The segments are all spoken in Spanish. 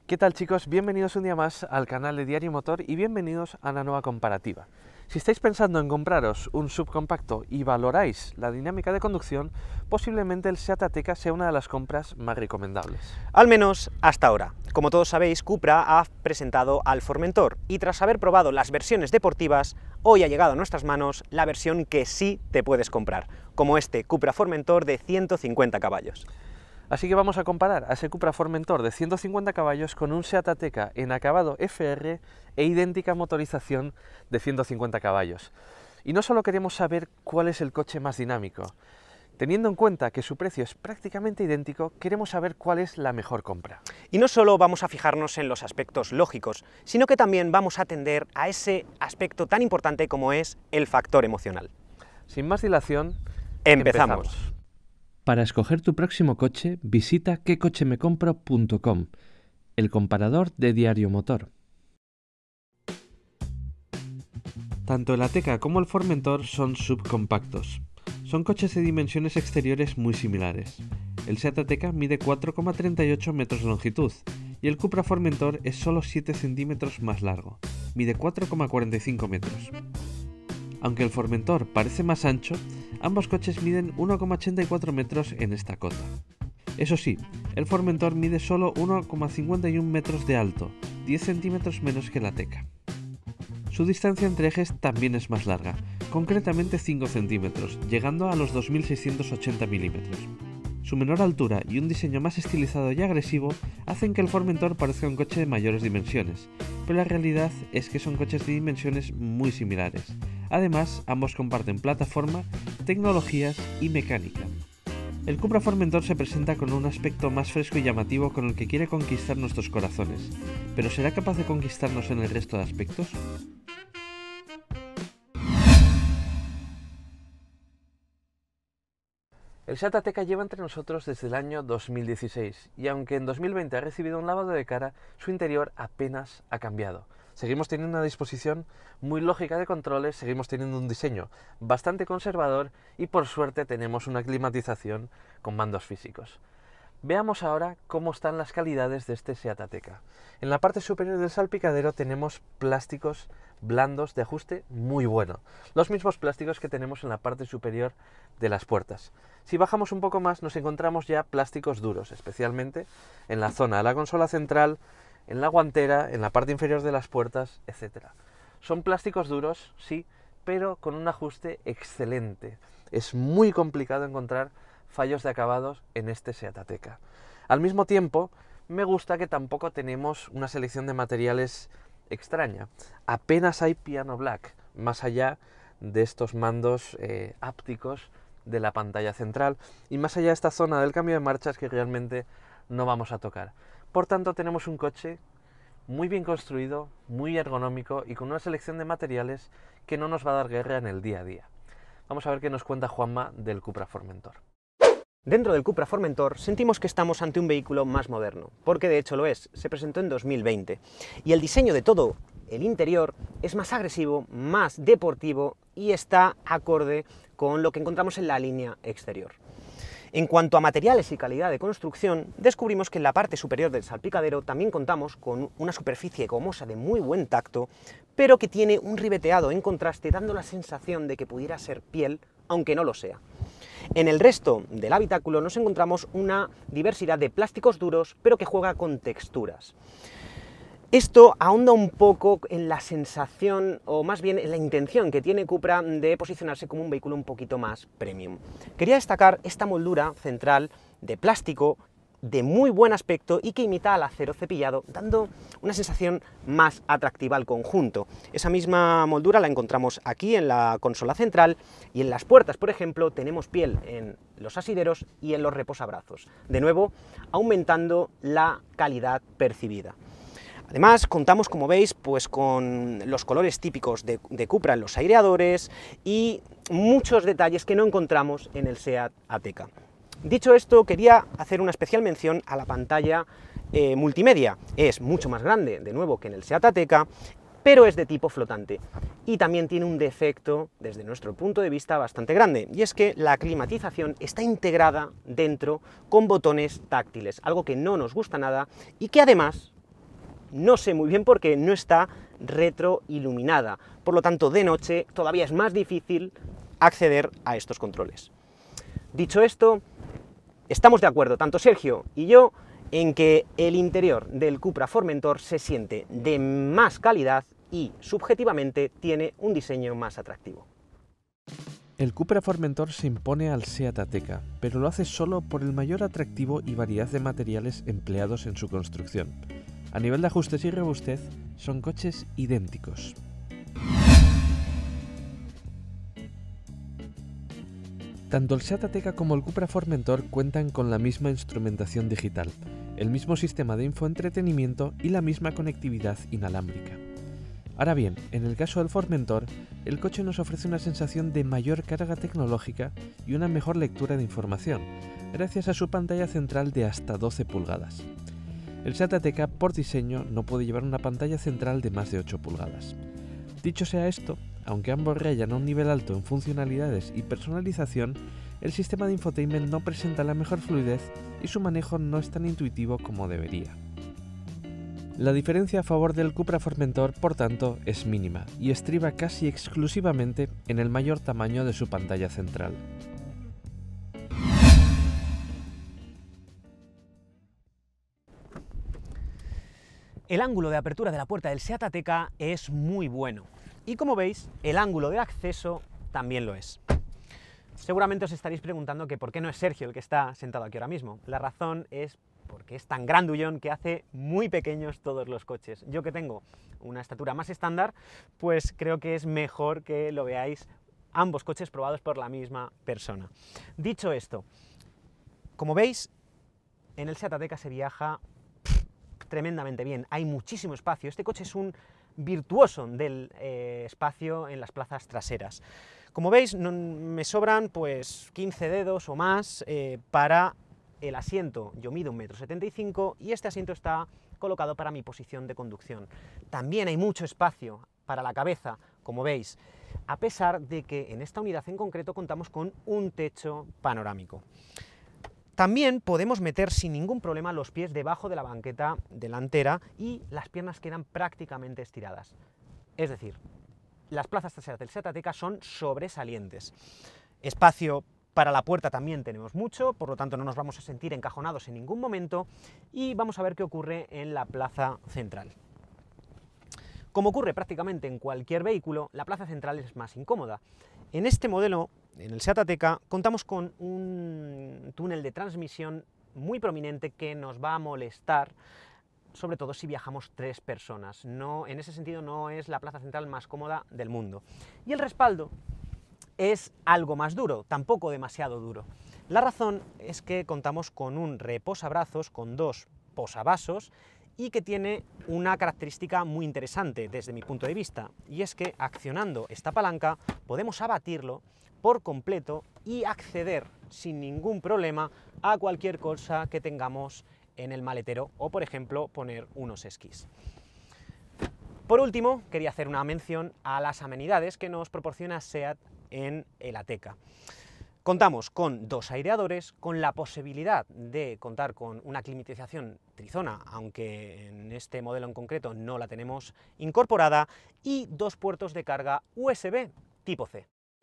¿Qué tal, chicos? Bienvenidos un día más al canal de Diario Motor y bienvenidos a una nueva comparativa. Si estáis pensando en compraros un subcompacto y valoráis la dinámica de conducción, posiblemente el Seat Ateca sea una de las compras más recomendables. Al menos hasta ahora. Como todos sabéis, Cupra ha presentado al Formentor y tras haber probado las versiones deportivas, hoy ha llegado a nuestras manos la versión que sí te puedes comprar, como este Cupra Formentor de 150 caballos. Así que vamos a comparar a ese Cupra Formentor de 150 caballos con un Seat Ateca en acabado FR e idéntica motorización de 150 caballos. Y no solo queremos saber cuál es el coche más dinámico, teniendo en cuenta que su precio es prácticamente idéntico, queremos saber cuál es la mejor compra. Y no solo vamos a fijarnos en los aspectos lógicos, sino que también vamos a atender a ese aspecto tan importante como es el factor emocional. Sin más dilación, ¡Empezamos! Para escoger tu próximo coche, visita quecochemecompro.com, el comparador de Diario Motor. Tanto el Ateca como el Formentor son subcompactos. Son coches de dimensiones exteriores muy similares. El Seat Ateca mide 4,38 metros de longitud y el Cupra Formentor es solo 7 centímetros más largo, mide 4,45 metros. Aunque el Formentor parece más ancho, ambos coches miden 1,84 metros en esta cota. Eso sí, el Formentor mide solo 1,51 metros de alto, 10 centímetros menos que el Ateca. Su distancia entre ejes también es más larga, concretamente 5 centímetros, llegando a los 2.680 milímetros. Su menor altura y un diseño más estilizado y agresivo hacen que el Formentor parezca un coche de mayores dimensiones, pero la realidad es que son coches de dimensiones muy similares. Además, ambos comparten plataforma, tecnologías y mecánica. El Cupra Formentor se presenta con un aspecto más fresco y llamativo con el que quiere conquistar nuestros corazones, pero ¿será capaz de conquistarnos en el resto de aspectos? El Seat Ateca lleva entre nosotros desde el año 2016 y aunque en 2020 ha recibido un lavado de cara, su interior apenas ha cambiado. Seguimos teniendo una disposición muy lógica de controles, seguimos teniendo un diseño bastante conservador y por suerte tenemos una climatización con mandos físicos. Veamos ahora cómo están las calidades de este Seat Ateca. En la parte superior del salpicadero tenemos plásticos blandos de ajuste muy bueno, los mismos plásticos que tenemos en la parte superior de las puertas. Si bajamos un poco más nos encontramos ya plásticos duros, especialmente en la zona de la consola central, en la guantera, en la parte inferior de las puertas, etc. Son plásticos duros, sí, pero con un ajuste excelente. Es muy complicado encontrar fallos de acabados en este Seat Ateca. Al mismo tiempo, me gusta que tampoco tenemos una selección de materiales extraña. Apenas hay piano black, más allá de estos mandos ápticos de la pantalla central y más allá de esta zona del cambio de marchas que realmente no vamos a tocar. Por tanto, tenemos un coche muy bien construido, muy ergonómico y con una selección de materiales que no nos va a dar guerra en el día a día. Vamos a ver qué nos cuenta Juanma del Cupra Formentor. Dentro del Cupra Formentor sentimos que estamos ante un vehículo más moderno, porque de hecho lo es, se presentó en 2020, y el diseño de todo el interior es más agresivo, más deportivo y está acorde con lo que encontramos en la línea exterior. En cuanto a materiales y calidad de construcción, descubrimos que en la parte superior del salpicadero también contamos con una superficie gomosa de muy buen tacto, pero que tiene un ribeteado en contraste, dando la sensación de que pudiera ser piel, aunque no lo sea. En el resto del habitáculo nos encontramos una diversidad de plásticos duros, pero que juega con texturas. Esto ahonda un poco en la sensación, o más bien en la intención que tiene Cupra de posicionarse como un vehículo un poquito más premium. Quería destacar esta moldura central de plástico de muy buen aspecto y que imita al acero cepillado, dando una sensación más atractiva al conjunto. Esa misma moldura la encontramos aquí en la consola central y en las puertas, por ejemplo, tenemos piel en los asideros y en los reposabrazos, de nuevo aumentando la calidad percibida. Además, contamos, como veis, pues con los colores típicos de Cupra en los aireadores y muchos detalles que no encontramos en el Seat Ateca. Dicho esto, quería hacer una especial mención a la pantalla multimedia. Es mucho más grande, de nuevo, que en el Seat Ateca, pero es de tipo flotante. Y también tiene un defecto, desde nuestro punto de vista, bastante grande, y es que la climatización está integrada dentro con botones táctiles, algo que no nos gusta nada y que además no sé muy bien por qué no está retroiluminada, por lo tanto de noche todavía es más difícil acceder a estos controles. Dicho esto, estamos de acuerdo, tanto Sergio y yo, en que el interior del Cupra Formentor se siente de más calidad y, subjetivamente, tiene un diseño más atractivo. El Cupra Formentor se impone al Seat Ateca, pero lo hace solo por el mayor atractivo y variedad de materiales empleados en su construcción. A nivel de ajustes y robustez, son coches idénticos. Tanto el Seat Ateca como el Cupra Formentor cuentan con la misma instrumentación digital, el mismo sistema de infoentretenimiento y la misma conectividad inalámbrica. Ahora bien, en el caso del Formentor, el coche nos ofrece una sensación de mayor carga tecnológica y una mejor lectura de información, gracias a su pantalla central de hasta 12 pulgadas. El Seat Ateca, por diseño, no puede llevar una pantalla central de más de 8 pulgadas. Dicho sea esto, aunque ambos rayan a un nivel alto en funcionalidades y personalización, el sistema de infotainment no presenta la mejor fluidez y su manejo no es tan intuitivo como debería. La diferencia a favor del Cupra Formentor, por tanto, es mínima y estriba casi exclusivamente en el mayor tamaño de su pantalla central. El ángulo de apertura de la puerta del Seat Ateca es muy bueno y, como veis, el ángulo de acceso también lo es. Seguramente os estaréis preguntando que por qué no es Sergio el que está sentado aquí ahora mismo. La razón es porque es tan grandullón que hace muy pequeños todos los coches. Yo, que tengo una estatura más estándar, pues creo que es mejor que lo veáis ambos coches probados por la misma persona. Dicho esto, como veis, en el Seat Ateca se viaja tremendamente bien, hay muchísimo espacio. Este coche es un virtuoso del espacio en las plazas traseras. Como veis, me sobran pues 15 dedos o más para el asiento. Yo mido 1,75 m y este asiento está colocado para mi posición de conducción. También hay mucho espacio para la cabeza, como veis, a pesar de que en esta unidad en concreto contamos con un techo panorámico. También podemos meter sin ningún problema los pies debajo de la banqueta delantera y las piernas quedan prácticamente estiradas. Es decir, las plazas traseras del Seat Ateca son sobresalientes. Espacio para la puerta también tenemos mucho, por lo tanto no nos vamos a sentir encajonados en ningún momento, y vamos a ver qué ocurre en la plaza central. Como ocurre prácticamente en cualquier vehículo, la plaza central es más incómoda. En este modelo, en el Seat Ateca, contamos con un túnel de transmisión muy prominente que nos va a molestar, sobre todo si viajamos 3 personas. En ese sentido no es la plaza central más cómoda del mundo. Y el respaldo es algo más duro, tampoco demasiado duro. La razón es que contamos con un reposabrazos con 2 posavasos y que tiene una característica muy interesante desde mi punto de vista, y es que accionando esta palanca podemos abatirlo por completo y acceder sin ningún problema a cualquier cosa que tengamos en el maletero, o por ejemplo poner unos esquís. Por último, quería hacer una mención a las amenidades que nos proporciona SEAT en el Ateca. Contamos con 2 aireadores, con la posibilidad de contar con una climatización trizona, aunque en este modelo en concreto no la tenemos incorporada, y 2 puertos de carga USB tipo C.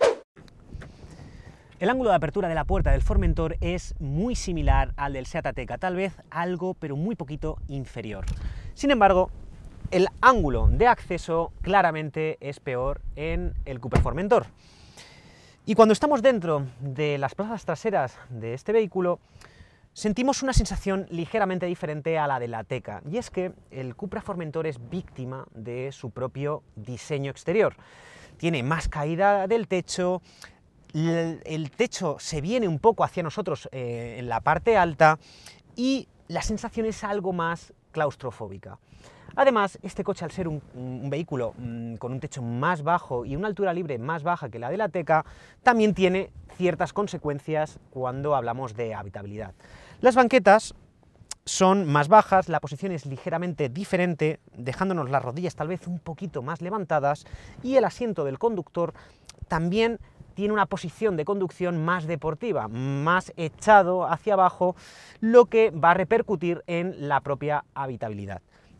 El ángulo de apertura de la puerta del Formentor es muy similar al del Seat Ateca, tal vez algo, pero muy poquito inferior. Sin embargo, el ángulo de acceso claramente es peor en el Cupra Formentor. Y cuando estamos dentro de las plazas traseras de este vehículo, sentimos una sensación ligeramente diferente a la del Ateca, y es que el Cupra Formentor es víctima de su propio diseño exterior. Tiene más caída del techo, el techo se viene un poco hacia nosotros en la parte alta, y la sensación es algo más claustrofóbica. Además, este coche, al ser un vehículo con un techo más bajo y una altura libre más baja que la del Ateca, también tiene ciertas consecuencias cuando hablamos de habitabilidad. Las banquetas son más bajas, la posición es ligeramente diferente, dejándonos las rodillas tal vez un poquito más levantadas, y el asiento del conductor también tiene una posición de conducción más deportiva, más echado hacia abajo, lo que va a repercutir en la propia habitabilidad.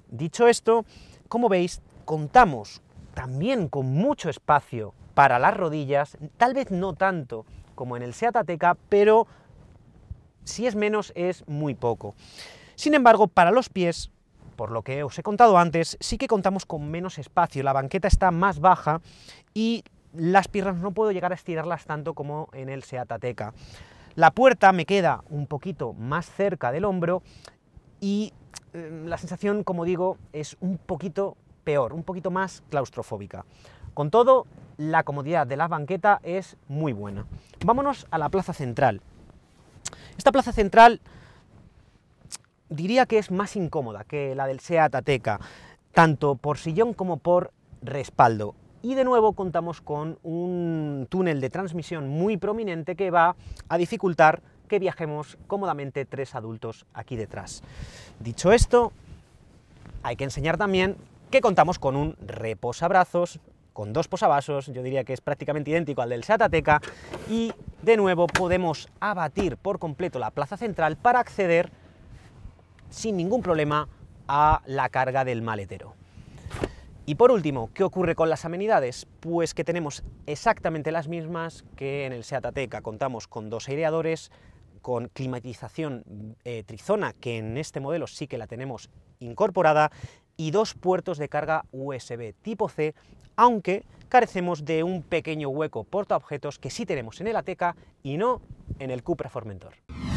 Dicho esto, como veis, contamos también con mucho espacio para las rodillas, tal vez no tanto como en el Seat Ateca, pero si es menos es muy poco. Sin embargo, para los pies, por lo que os he contado antes, sí que contamos con menos espacio, la banqueta está más baja y las piernas no puedo llegar a estirarlas tanto como en el Seat Ateca. La puerta me queda un poquito más cerca del hombro y la sensación, como digo, es un poquito peor, un poquito más claustrofóbica. Con todo, la comodidad de la banqueta es muy buena. Vámonos a la plaza central. Esta plaza central diría que es más incómoda que la del Seat Ateca, tanto por sillón como por respaldo. Y de nuevo contamos con un túnel de transmisión muy prominente que va a dificultar que viajemos cómodamente 3 adultos aquí detrás. Dicho esto, hay que enseñar también que contamos con un reposabrazos, con 2 posavasos, yo diría que es prácticamente idéntico al del Seat Ateca, y de nuevo podemos abatir por completo la plaza central para acceder sin ningún problema a la carga del maletero. Y por último, ¿qué ocurre con las amenidades? Pues que tenemos exactamente las mismas que en el Seat Ateca. Contamos con 2 aireadores, con climatización trizona, que en este modelo sí que la tenemos incorporada, y 2 puertos de carga USB tipo C, aunque carecemos de un pequeño hueco portaobjetos que sí tenemos en el Ateca y no en el Cupra Formentor.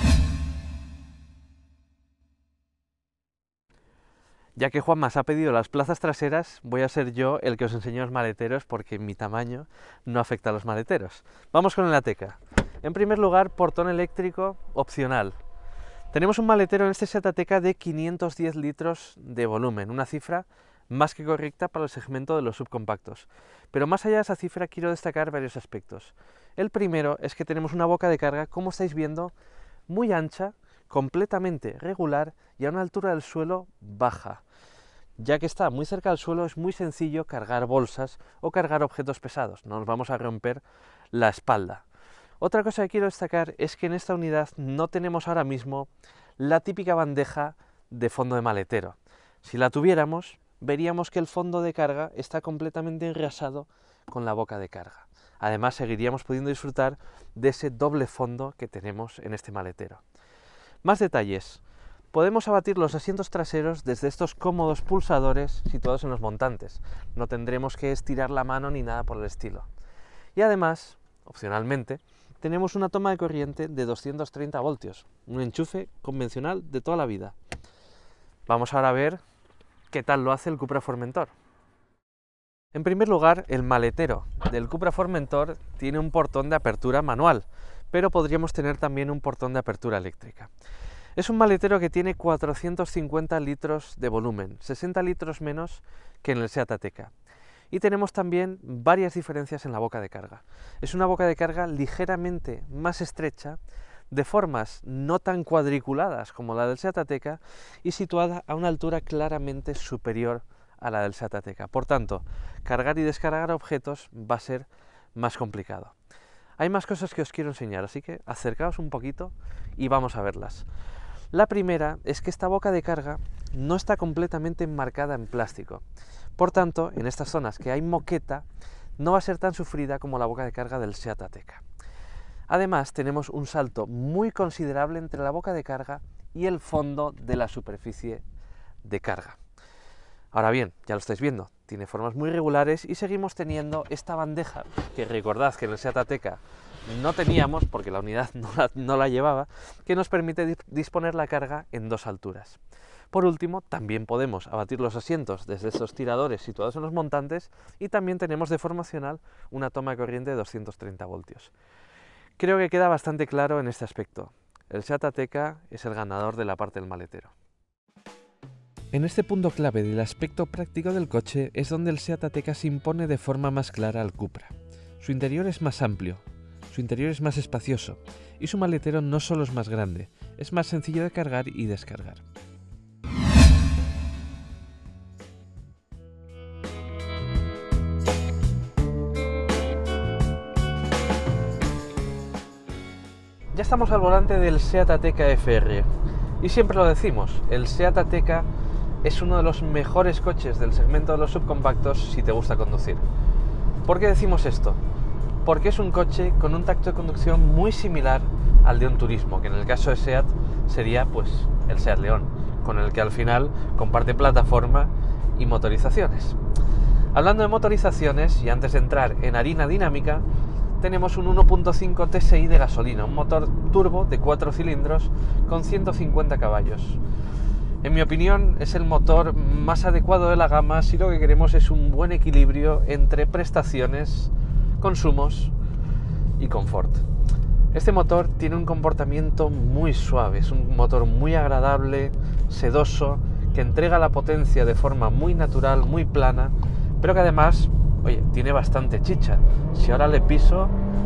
Ya que Juanma se ha pedido las plazas traseras, voy a ser yo el que os enseñe los maleteros porque mi tamaño no afecta a los maleteros. Vamos con el Ateca. En primer lugar, portón eléctrico opcional. Tenemos un maletero en este Seat Ateca de 510 litros de volumen, una cifra más que correcta para el segmento de los subcompactos. Pero más allá de esa cifra quiero destacar varios aspectos. El primero es que tenemos una boca de carga, como estáis viendo, muy ancha, completamente regular y a una altura del suelo baja. Ya que está muy cerca del suelo es muy sencillo cargar bolsas o cargar objetos pesados, no nos vamos a romper la espalda. Otra cosa que quiero destacar es que en esta unidad no tenemos ahora mismo la típica bandeja de fondo de maletero. Si la tuviéramos, veríamos que el fondo de carga está completamente enrasado con la boca de carga. Además, seguiríamos pudiendo disfrutar de ese doble fondo que tenemos en este maletero. Más detalles. Podemos abatir los asientos traseros desde estos cómodos pulsadores situados en los montantes. No tendremos que estirar la mano ni nada por el estilo. Y además, opcionalmente, tenemos una toma de corriente de 230 voltios, un enchufe convencional de toda la vida. Vamos ahora a ver qué tal lo hace el Cupra Formentor. En primer lugar, el maletero del Cupra Formentor tiene un portón de apertura manual, pero podríamos tener también un portón de apertura eléctrica. Es un maletero que tiene 450 litros de volumen, 60 litros menos que en el Seat Ateca. Y tenemos también varias diferencias en la boca de carga. Es una boca de carga ligeramente más estrecha, de formas no tan cuadriculadas como la del Seat Ateca y situada a una altura claramente superior a la del Seat Ateca. Por tanto, cargar y descargar objetos va a ser más complicado. Hay más cosas que os quiero enseñar, así que acercaos un poquito y vamos a verlas. La primera es que esta boca de carga no está completamente enmarcada en plástico. Por tanto, en estas zonas que hay moqueta, no va a ser tan sufrida como la boca de carga del Seat Ateca. Además, tenemos un salto muy considerable entre la boca de carga y el fondo de la superficie de carga. Ahora bien, ya lo estáis viendo, tiene formas muy regulares y seguimos teniendo esta bandeja, que recordad que en el Seat Ateca no teníamos, porque la unidad no la llevaba, que nos permite disponer la carga en 2 alturas. Por último, también podemos abatir los asientos desde estos tiradores situados en los montantes y también tenemos de forma opcional una toma de corriente de 230 voltios. Creo que queda bastante claro en este aspecto. El Seat Ateca es el ganador de la parte del maletero. En este punto clave del aspecto práctico del coche es donde el Seat Ateca se impone de forma más clara al Cupra. Su interior es más amplio, su interior es más espacioso y su maletero no solo es más grande, es más sencillo de cargar y descargar. Ya estamos al volante del Seat Ateca FR y siempre lo decimos, el Seat Ateca es uno de los mejores coches del segmento de los subcompactos si te gusta conducir. ¿Por qué decimos esto? Porque es un coche con un tacto de conducción muy similar al de un turismo, que en el caso de SEAT sería pues el SEAT León, con el que al final comparte plataforma y motorizaciones. Hablando de motorizaciones, y antes de entrar en harina dinámica, tenemos un 1.5 TSI de gasolina, un motor turbo de 4 cilindros con 150 caballos. En mi opinión es el motor más adecuado de la gama si lo que queremos es un buen equilibrio entre prestaciones, consumos y confort. Este motor tiene un comportamiento muy suave, es un motor muy agradable, sedoso, que entrega la potencia de forma muy natural, muy plana, pero que además, oye, tiene bastante chicha. Si ahora le piso,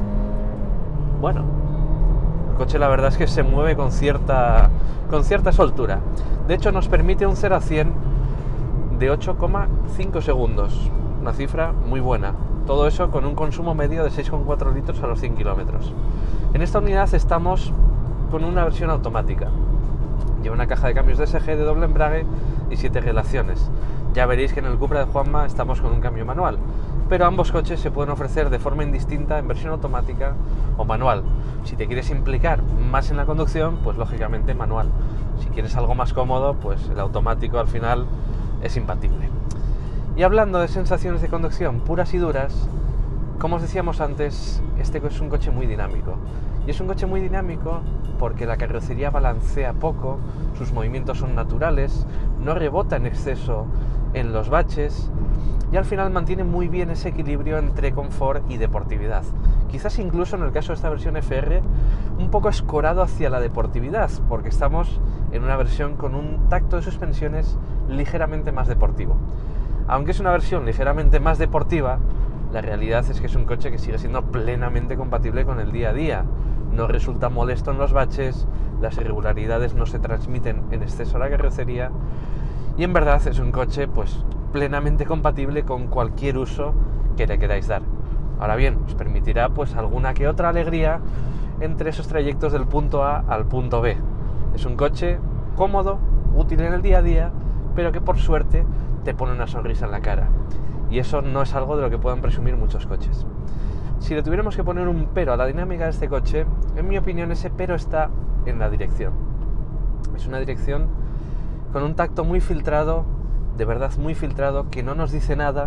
bueno, el coche la verdad es que se mueve con cierta soltura. De hecho, nos permite un 0 a 100 de 8,5 segundos, una cifra muy buena. Todo eso con un consumo medio de 6,4 litros a los 100 kilómetros. En esta unidad estamos con una versión automática. Lleva una caja de cambios DSG de doble embrague y 7 relaciones. Ya veréis que en el Cupra de Juanma estamos con un cambio manual, pero ambos coches se pueden ofrecer de forma indistinta en versión automática o manual. Si te quieres implicar más en la conducción, pues lógicamente manual. Si quieres algo más cómodo, pues el automático al final es imbatible. Y hablando de sensaciones de conducción puras y duras, como os decíamos antes, este es un coche muy dinámico. Y es un coche muy dinámico porque la carrocería balancea poco, sus movimientos son naturales, no rebota en exceso en los baches y al final mantiene muy bien ese equilibrio entre confort y deportividad. Quizás incluso en el caso de esta versión FR un poco escorado hacia la deportividad, porque estamos en una versión con un tacto de suspensiones ligeramente más deportivo. Aunque es una versión ligeramente más deportiva, la realidad es que es un coche que sigue siendo plenamente compatible con el día a día. No resulta molesto en los baches, las irregularidades no se transmiten en exceso a la carrocería y en verdad es un coche pues plenamente compatible con cualquier uso que le queráis dar. Ahora bien, os permitirá pues alguna que otra alegría entre esos trayectos del punto A al punto B. Es un coche cómodo, útil en el día a día, pero que por suerte te pone una sonrisa en la cara. Y eso no es algo de lo que puedan presumir muchos coches. Si le tuviéramos que poner un pero a la dinámica de este coche, en mi opinión ese pero está en la dirección. Es una dirección con un tacto muy filtrado, de verdad muy filtrado, que no nos dice nada,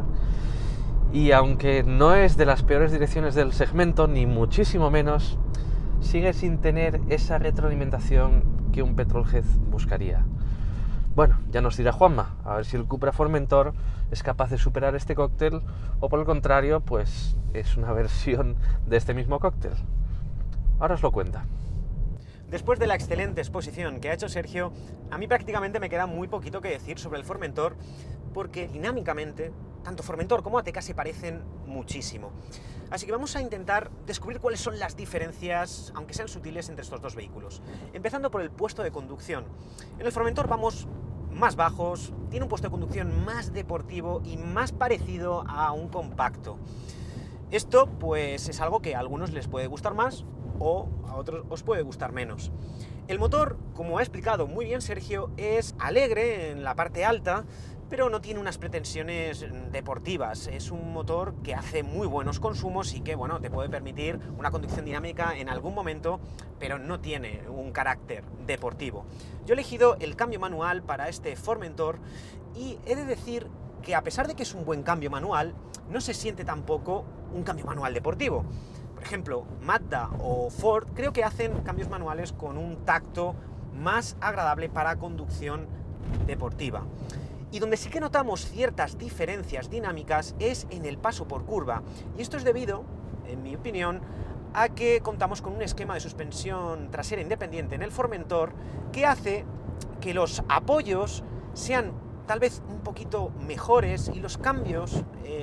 y aunque no es de las peores direcciones del segmento, ni muchísimo menos, sigue sin tener esa retroalimentación que un Petrolhead buscaría. Bueno, ya nos dirá Juanma, a ver si el Cupra Formentor es capaz de superar este cóctel o por el contrario, pues es una versión de este mismo cóctel. Ahora os lo cuenta. Después de la excelente exposición que ha hecho Sergio, a mí prácticamente me queda muy poquito que decir sobre el Formentor, porque dinámicamente, tanto Formentor como Ateca se parecen muchísimo. Así que vamos a intentar descubrir cuáles son las diferencias, aunque sean sutiles, entre estos dos vehículos. Empezando por el puesto de conducción. En el Formentor vamos más bajos, tiene un puesto de conducción más deportivo y más parecido a un compacto. Esto pues es algo que a algunos les puede gustar más o a otros os puede gustar menos. El motor, como ha explicado muy bien Sergio, es alegre en la parte alta, pero no tiene unas pretensiones deportivas. Es un motor que hace muy buenos consumos y que, bueno, te puede permitir una conducción dinámica en algún momento, pero no tiene un carácter deportivo. Yo he elegido el cambio manual para este Formentor y he de decir que a pesar de que es un buen cambio manual, no se siente tampoco un cambio manual deportivo. Por ejemplo, Mazda o Ford creo que hacen cambios manuales con un tacto más agradable para conducción deportiva. Y donde sí que notamos ciertas diferencias dinámicas es en el paso por curva. Y esto es debido, en mi opinión, a que contamos con un esquema de suspensión trasera independiente en el Formentor que hace que los apoyos sean tal vez un poquito mejores y los cambios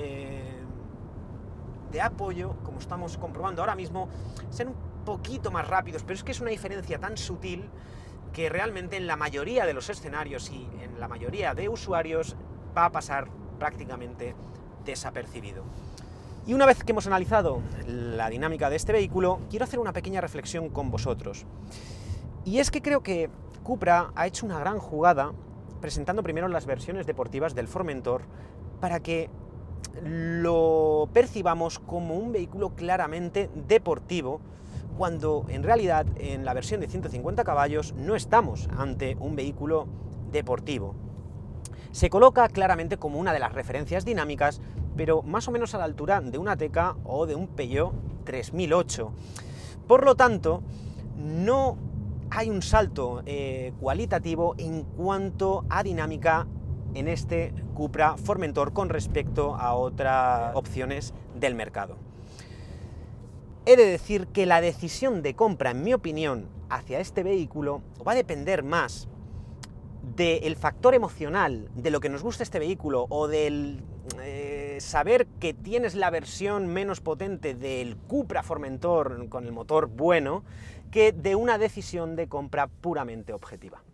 de apoyo, como estamos comprobando ahora mismo, sean un poquito más rápidos. Pero es que es una diferencia tan sutil que realmente en la mayoría de los escenarios y en la mayoría de usuarios va a pasar prácticamente desapercibido. Y una vez que hemos analizado la dinámica de este vehículo, quiero hacer una pequeña reflexión con vosotros. Y es que creo que Cupra ha hecho una gran jugada presentando primero las versiones deportivas del Formentor para que lo percibamos como un vehículo claramente deportivo, cuando en realidad en la versión de 150 caballos no estamos ante un vehículo deportivo. Se coloca claramente como una de las referencias dinámicas, pero más o menos a la altura de una Ateca o de un Peugeot 3008. Por lo tanto, no hay un salto cualitativo en cuanto a dinámica en este Cupra Formentor con respecto a otras opciones del mercado. He de decir que la decisión de compra, en mi opinión, hacia este vehículo va a depender más del factor emocional, de lo que nos gusta este vehículo, o del saber que tienes la versión menos potente del Cupra Formentor con el motor bueno, que de una decisión de compra puramente objetiva.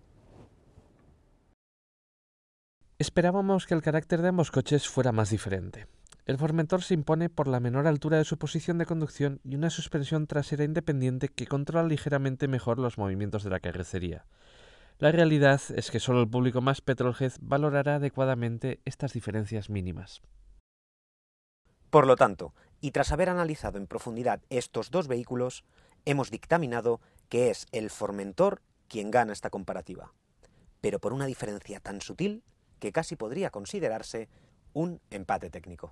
Esperábamos que el carácter de ambos coches fuera más diferente. El Formentor se impone por la menor altura de su posición de conducción y una suspensión trasera independiente que controla ligeramente mejor los movimientos de la carrocería. La realidad es que solo el público más petrolhead valorará adecuadamente estas diferencias mínimas. Por lo tanto, y tras haber analizado en profundidad estos dos vehículos, hemos dictaminado que es el Formentor quien gana esta comparativa, pero por una diferencia tan sutil que casi podría considerarse un empate técnico.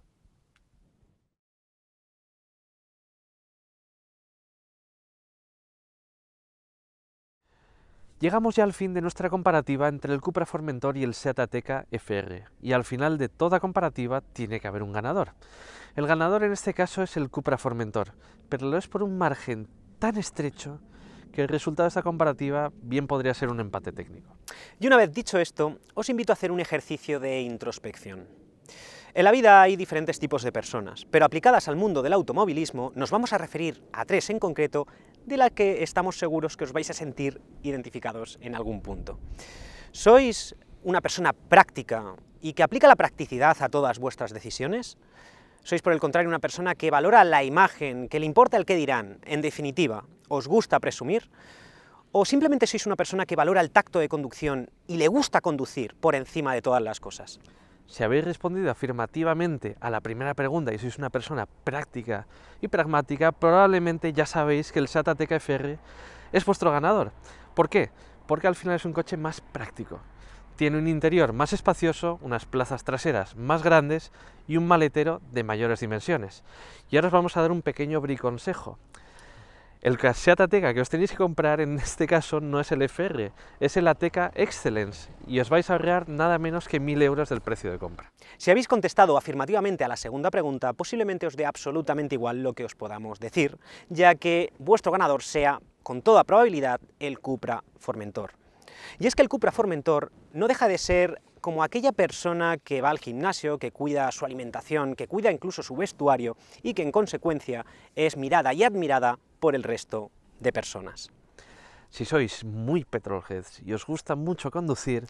Llegamos ya al fin de nuestra comparativa entre el Cupra Formentor y el Seat Ateca FR, y al final de toda comparativa tiene que haber un ganador. El ganador en este caso es el Cupra Formentor, pero lo es por un margen tan estrecho que el resultado de esta comparativa bien podría ser un empate técnico. Y una vez dicho esto, os invito a hacer un ejercicio de introspección. En la vida hay diferentes tipos de personas, pero aplicadas al mundo del automovilismo nos vamos a referir a tres en concreto, de las que estamos seguros que os vais a sentir identificados en algún punto. ¿Sois una persona práctica y que aplica la practicidad a todas vuestras decisiones? ¿Sois, por el contrario, una persona que valora la imagen, que le importa el qué dirán? En definitiva, ¿os gusta presumir? ¿O simplemente sois una persona que valora el tacto de conducción y le gusta conducir por encima de todas las cosas? Si habéis respondido afirmativamente a la primera pregunta y sois una persona práctica y pragmática, probablemente ya sabéis que el Seat Ateca FR es vuestro ganador. ¿Por qué? Porque al final es un coche más práctico. Tiene un interior más espacioso, unas plazas traseras más grandes y un maletero de mayores dimensiones. Y ahora os vamos a dar un pequeño briconsejo. El Seat Ateca que os tenéis que comprar en este caso no es el FR, es el Ateca Excellence, y os vais a ahorrar nada menos que 1.000 euros del precio de compra. Si habéis contestado afirmativamente a la segunda pregunta, posiblemente os dé absolutamente igual lo que os podamos decir, ya que vuestro ganador sea, con toda probabilidad, el Cupra Formentor. Y es que el Cupra Formentor no deja de ser como aquella persona que va al gimnasio, que cuida su alimentación, que cuida incluso su vestuario y que en consecuencia es mirada y admirada por el resto de personas. Si sois muy petrolheads y os gusta mucho conducir,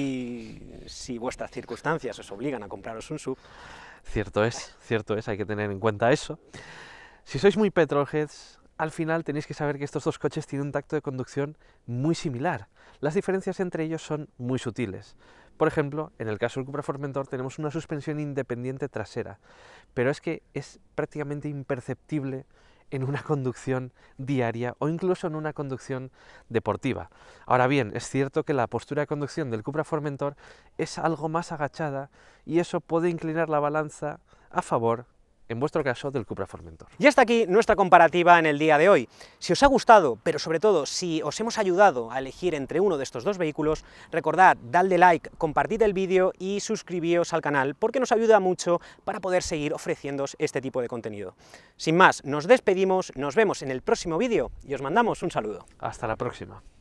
y si vuestras circunstancias os obligan a compraros un SUV, cierto es, hay que tener en cuenta eso. Si sois muy petrolheads, al final tenéis que saber que estos dos coches tienen un tacto de conducción muy similar. Las diferencias entre ellos son muy sutiles. Por ejemplo, en el caso del Cupra Formentor tenemos una suspensión independiente trasera, pero es que es prácticamente imperceptible en una conducción diaria o incluso en una conducción deportiva. Ahora bien, es cierto que la postura de conducción del Cupra Formentor es algo más agachada y eso puede inclinar la balanza a favor, en vuestro caso, del Cupra Formentor. Y hasta aquí nuestra comparativa en el día de hoy. Si os ha gustado, pero sobre todo si os hemos ayudado a elegir entre uno de estos dos vehículos, recordad, dadle like, compartid el vídeo y suscribíos al canal, porque nos ayuda mucho para poder seguir ofreciéndoos este tipo de contenido. Sin más, nos despedimos, nos vemos en el próximo vídeo y os mandamos un saludo. Hasta la próxima.